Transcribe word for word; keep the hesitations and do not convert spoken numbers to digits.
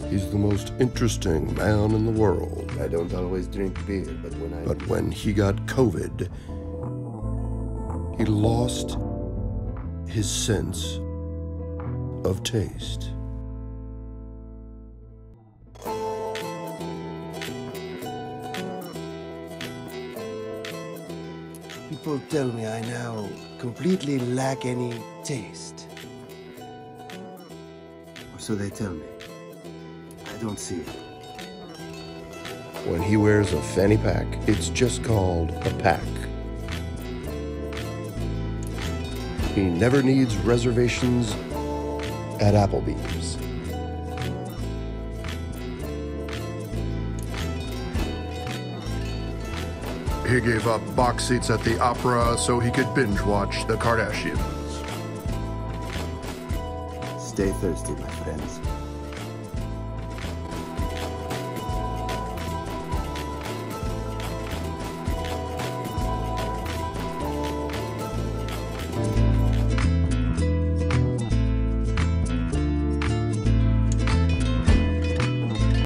He's the most interesting man in the world. I don't always drink beer, but when I... But when he got COVID, he lost his sense of taste. People tell me I now completely lack any taste. Or so they tell me. I don't see it. When he wears a fanny pack, it's just called a pack. He never needs reservations at Applebee's. He gave up box seats at the opera so he could binge watch the Kardashians. Stay thirsty, my friends.